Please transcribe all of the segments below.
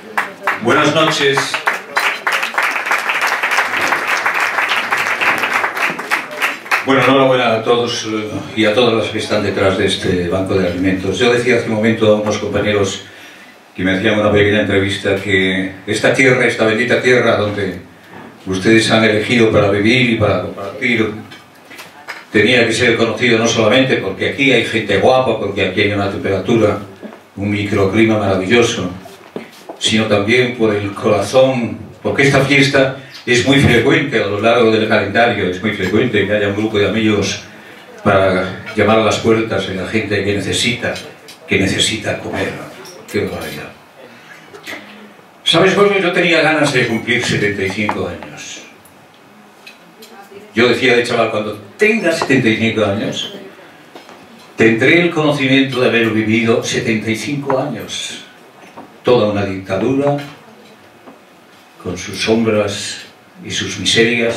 Buenas noches. Bueno, enhorabuena a todos y a todas las que están detrás de este banco de alimentos. Yo decía hace un momento a unos compañeros que me hacían una pequeña entrevista que esta tierra, esta bendita tierra donde ustedes han elegido para vivir y para compartir, tenía que ser conocido no solamente porque aquí hay gente guapa, porque aquí hay una temperatura, un microclima maravilloso, sino también por el corazón, porque esta fiesta es muy frecuente a lo largo del calendario, es muy frecuente que haya un grupo de amigos para llamar a las puertas de la gente que necesita comer. ¡Qué barbaridad! ¿Sabes, Goyo? Yo tenía ganas de cumplir 75 años. Yo decía de chaval, cuando tenga 75 años, tendré el conocimiento de haber vivido 75 años. Toda una dictadura, con sus sombras y sus miserias,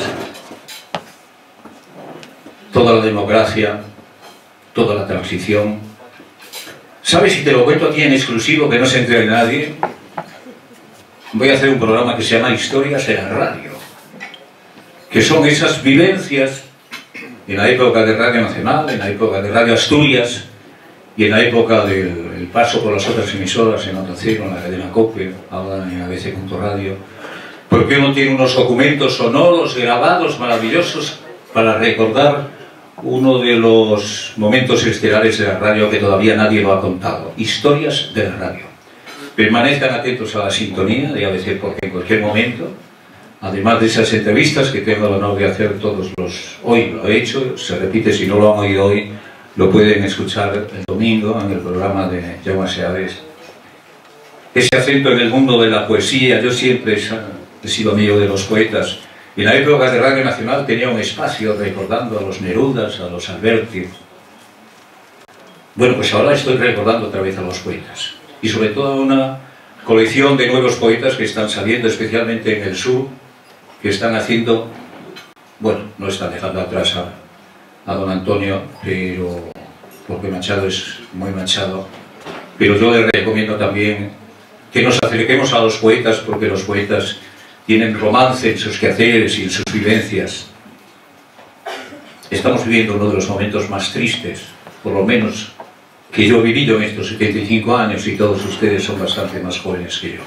toda la democracia, toda la transición. ¿Sabes? Si te lo cuento aquí en exclusivo, que no se entere nadie, voy a hacer un programa que se llama Historias en la Radio, que son esas vivencias en la época de Radio Nacional, en la época de Radio Asturias y en la época del paso por las otras emisoras, en Onda Cero, en la cadena COPE, ahora en ABC.radio, porque uno tiene unos documentos sonoros grabados maravillosos para recordar uno de los momentos estelares de la radio que todavía nadie lo ha contado. Historias de la radio. Permanezcan atentos a la sintonía de ABC, porque en cualquier momento, además de esas entrevistas que tengo el honor de hacer todos los... Hoy lo he hecho, se repite, si no lo han oído hoy, lo pueden escuchar el domingo en el programa de Jaume Seades. Ese acento en el mundo de la poesía, yo siempre he sido amigo de los poetas. En la época de Radio Nacional tenía un espacio recordando a los Nerudas, a los Alberti. Bueno, pues ahora estoy recordando otra vez a los poetas. Y sobre todo a una colección de nuevos poetas que están saliendo, especialmente en el sur, que están haciendo... Bueno, no están dejando atrás a don Antonio, pero porque Machado es muy Machado. Pero yo les recomiendo también que nos acerquemos a los poetas, porque los poetas tienen romance en sus quehaceres y en sus vivencias. Estamos viviendo uno de los momentos más tristes, por lo menos que yo he vivido en estos 75 años, y todos ustedes son bastante más jóvenes que yo.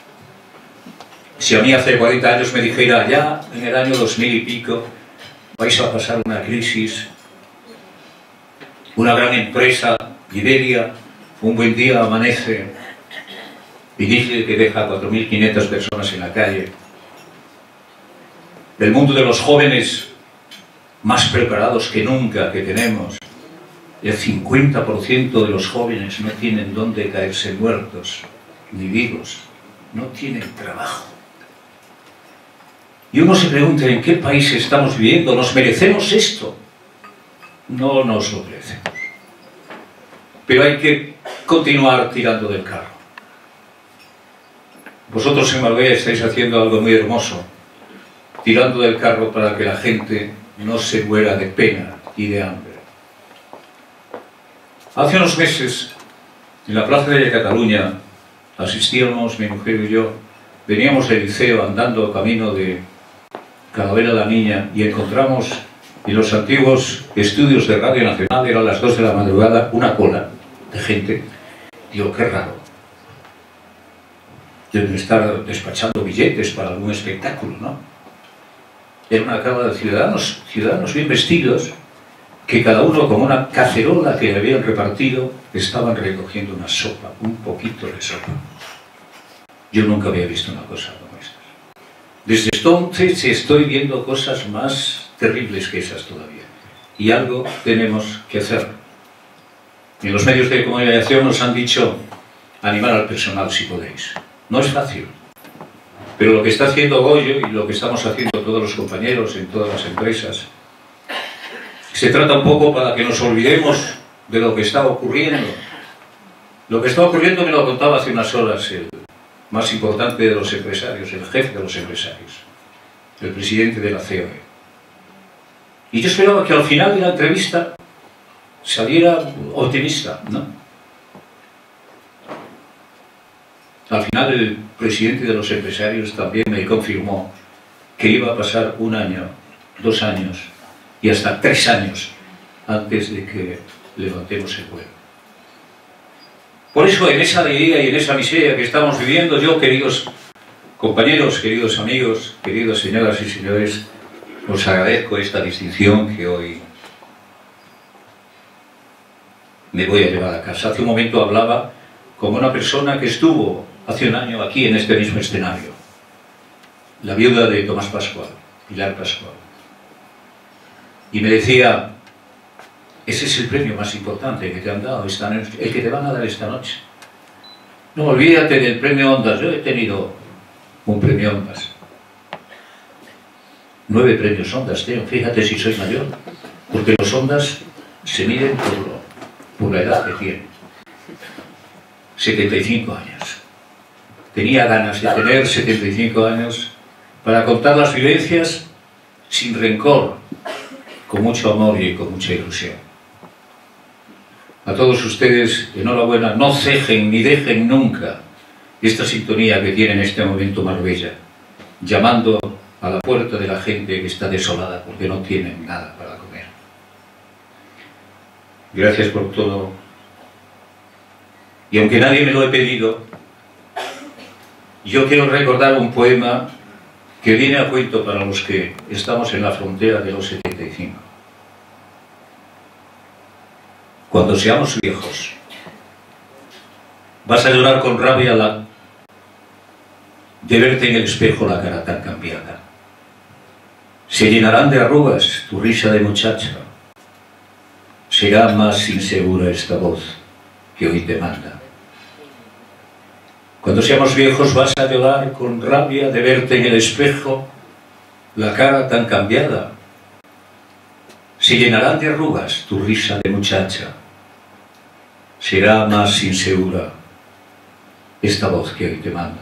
Si a mí hace 40 años me dijera, ya en el año 2000 y pico, vais a pasar una crisis, una gran empresa, Iberia, un buen día amanece y dice que deja 4.500 personas en la calle. El mundo de los jóvenes más preparados que nunca que tenemos. El 50% de los jóvenes no tienen dónde caerse muertos, ni vivos. No tienen trabajo. Y uno se pregunta, ¿en qué país estamos viviendo? ¿Nos merecemos esto? No nos lo merecemos. Pero hay que continuar tirando del carro. Vosotros en Marbella estáis haciendo algo muy hermoso, tirando del carro para que la gente no se muera de pena y de hambre. Hace unos meses, en la Plaza de Cataluña, asistíamos, mi mujer y yo, veníamos del liceo andando camino de Calavera la Niña y encontramos en los antiguos estudios de Radio Nacional, eran las 2 de la madrugada, una cola de gente. Digo, qué raro. Deben estar despachando billetes para algún espectáculo, ¿no? Era una cámara de ciudadanos bien vestidos, que cada uno con una cacerola que le habían repartido, estaban recogiendo una sopa, un poquito de sopa. Yo nunca había visto una cosa como esta. Desde entonces estoy viendo cosas más terribles que esas todavía. Y algo tenemos que hacer. En los medios de comunicación nos han dicho animar al personal si podéis. No es fácil. Pero lo que está haciendo Goyo y lo que estamos haciendo todos los compañeros en todas las empresas, se trata un poco para que nos olvidemos de lo que está ocurriendo. Lo que está ocurriendo me lo contaba hace unas horas el más importante de los empresarios, el jefe de los empresarios, el presidente de la COE. Y yo esperaba que al final de la entrevista saliera optimista, ¿no? Al final el presidente de los empresarios también me confirmó que iba a pasar 1 año, 2 años y hasta 3 años antes de que levantemos el vuelo. Por eso, en esa alegría y en esa miseria que estamos viviendo, yo, queridos compañeros, queridos amigos, queridas señoras y señores, os agradezco esta distinción que hoy me voy a llevar a casa. Hace un momento hablaba como una persona que estuvo hace 1 año aquí en este mismo escenario, la viuda de Tomás Pascual, Pilar Pascual, y me decía: ese es el premio más importante que te han dado esta noche, el que te van a dar esta noche. No olvídate del premio Ondas. Yo he tenido un premio Ondas, 9 premios Ondas, tío. Fíjate si soy mayor, porque los Ondas se miden por la edad que tienen. 75 años. Tenía ganas de tener 75 años para contar las vivencias sin rencor, con mucho amor y con mucha ilusión. A todos ustedes, enhorabuena. No cejen ni dejen nunca esta sintonía que tiene en este momento Marbella, llamando a la puerta de la gente que está desolada porque no tienen nada para comer. Gracias por todo. Y aunque nadie me lo he pedido, yo quiero recordar un poema que viene a cuento para los que estamos en la frontera de los 75. Cuando seamos viejos, vas a llorar con rabia de verte en el espejo la cara tan cambiada. Se llenarán de arrugas tu risa de muchacha. Será más insegura esta voz que hoy te manda. Cuando seamos viejos vas a llorar con rabia de verte en el espejo la cara tan cambiada. Se llenarán de arrugas tu risa de muchacha. Será más insegura esta voz que hoy te manda.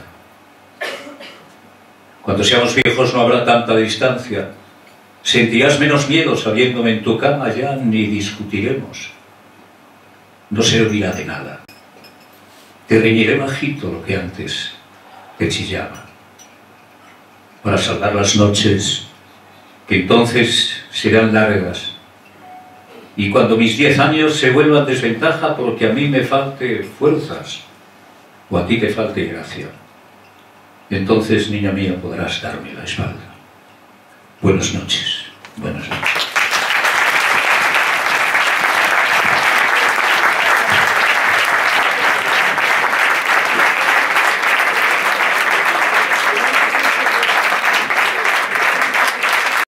Cuando seamos viejos no habrá tanta distancia. Sentirás menos miedo sabiéndome en tu cama, ya ni discutiremos. No servirá de nada. Te reñiré bajito lo que antes te chillaba, para salvar las noches que entonces serán largas. Y cuando mis 10 años se vuelvan desventaja porque a mí me falte fuerzas o a ti te falte gracia, entonces, niña mía, podrás darme la espalda. Buenas noches. Buenas noches.